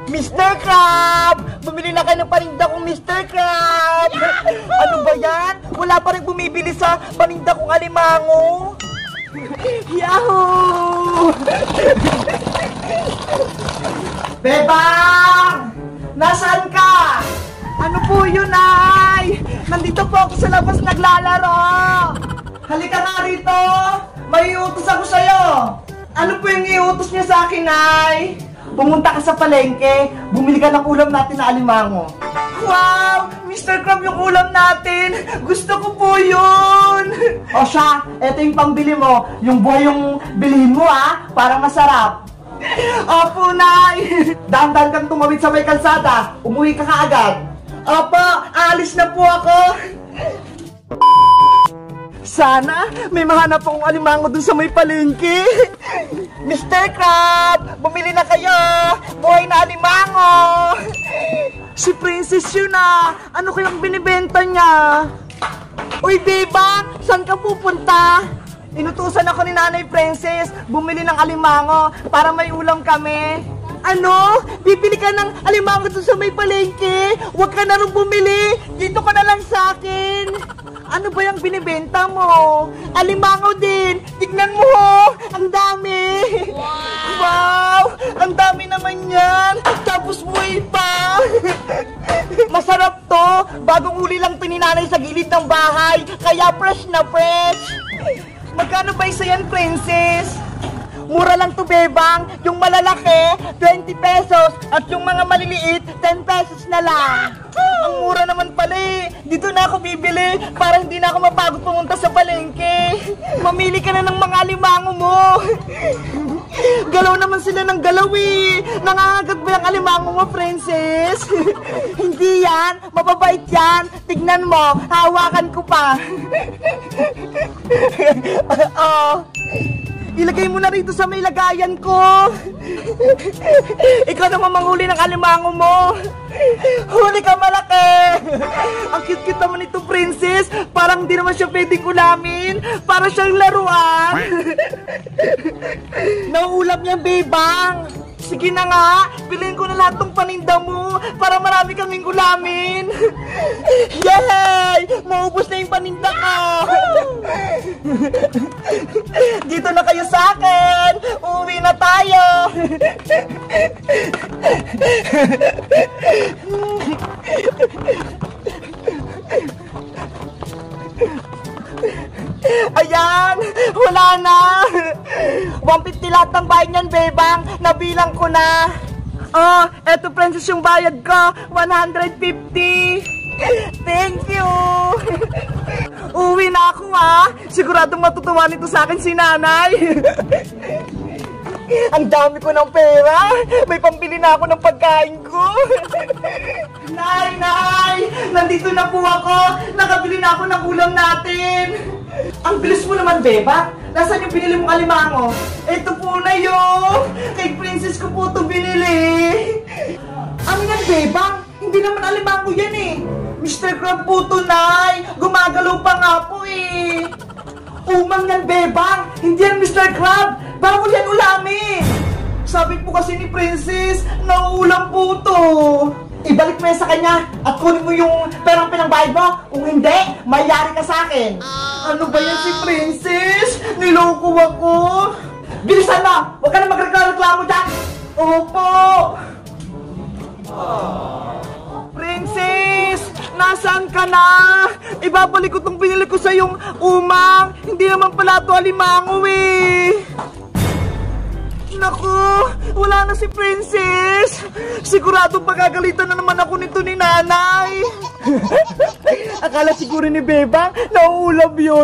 Mr. Crab! Bumili na kayo ng paninda kong Mr. Crab! Ano ba yan? Wala pa rin bumibili sa paninda kong alimango! Yahoo! Bebang! Nasaan ka? Ano po yun, ay? Nandito po ako sa labas naglalaro! Halika nga rito! May iutos ako sa'yo! Ano po yung iutos niya sa akin, ay? Pumunta ka sa palengke, bumili ka ng ulam natin na alimango. Wow! Mr. Crab yung ulam natin! Gusto ko po yun! O siya, eto yung pambili mo. Yung buhay yung bilhin mo, ha? Para masarap. Opo, Nay! Dahan-dahan kang tumawid sa may kalsada. Umuwi ka kaagad. Opo, alis na po ako. Sana may mahanap akong alimango dun sa may palengke. Mr. Crab, bumili na kayo. Buhay na alimango. Si Princess yun ah. Ano kayang binibenta niya? Uy, Bebang, saan ka pupunta? Inutusan ako ni Nanay Princess bumili ng alimango para may ulam kami. Ano? Bibili ka ng alimango dun sa may palengke? Huwag ka na rin bumili. Dito ka na lang sa akin. Ano ba yung binibenta mo? Alimango din. Tignan mo, ang dami. Wow! Ang dami naman yan. Tapos buhay pa. Masarap to. Bagong uli lang pininanay sa gilid ng bahay. Kaya fresh na fresh. Magkano ba isa yan, Princess? Mura lang to, Bebang. Yung malalaki, 20 pesos. At yung mga maliliit, 10 pesos na lang. Ang mura naman pala eh. Dito na ako bibili para hindi na ako mapagod pumunta sa palengke. Mamili ka na ng mga alimango mo. Galaw naman sila ng galaw eh. Nangangagat ba yung alimango mo, Princess? Hindi yan. Mababait yan. Tignan mo. Hawakan ko pa. Ilagay mo na rito sa may lagayan ko. Ikaw naman manghuli ng alimango mo. Huli ka, malaki. Ang cute-cute naman ito, Princess. Parang hindi naman siya pwedeng ulamin. Para siyang laruan. Nauulam niya, Bebang. Sige na nga, piliin ko na lahat ng paninda mo para marami kaming ulamin. Yay! Maubos na yung paninda ko. Dito na kayo sa akin. Uuwi na tayo. Ayan, wala na. 150 lahat ng bayad niyan, Bebang. Nabilang ko na. Oh, eto, Princess, yung bayad ko. 150. Thank you. Uwi na ako, ha. Siguradong matutuwa nito sa akin si Nanay. Ang dami ko ng pera. May pambili na ako ng pagkain ko. Nay, Nay! Nandito na po ako. Nakabili na ako ng ulam natin. Ang bilis mo naman, Beba. Nasaan yung binili mong alimango? Ito po na yun. Kay Princess ko po ito binili. Ano yan, Beba? Hindi naman alimango yan eh. Mr. Crab po ito, Nay. Gumagalaw pa nga po eh. Umang yan, Bebang. Hindi yan, Mr. Crab. Bawal yan ulamin. Sabi po kasi ni Princess, nauulam po ito. Ibalik mo yan sa kanya at kunin mo yung perang pinangbayad mo. Kung hindi, mayari ka sa akin. Ano ba yan si Princess? Niloko ako. Bilisan mo! Huwag ka na magreklamo dyan. Opo. Princess! Nasaan ka na? Ibabalik ko itong binili ko sa yung umang. Hindi naman pala ito alimango eh. Naku, wala na si Princess. Sigurado pagagalitan na naman ako nito ni Nanay. Akala siguro ni Bebang, nauulam yun.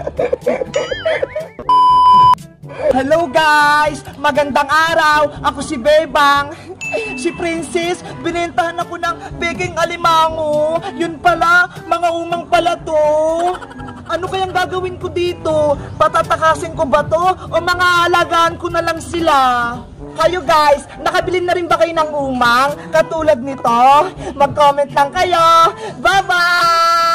Hello guys! Magandang araw! Ako si Bebang. Si Princess, binentahan ako ng peking alimango. Yun pala, mga umang pala to. Ano kayang gagawin ko dito? Patatakasin ko ba to? O mga alagaan ko na lang sila? Kayo guys, nakabili na rin ba kayo ng umang? Katulad nito? Mag-comment lang kayo. Bye-bye!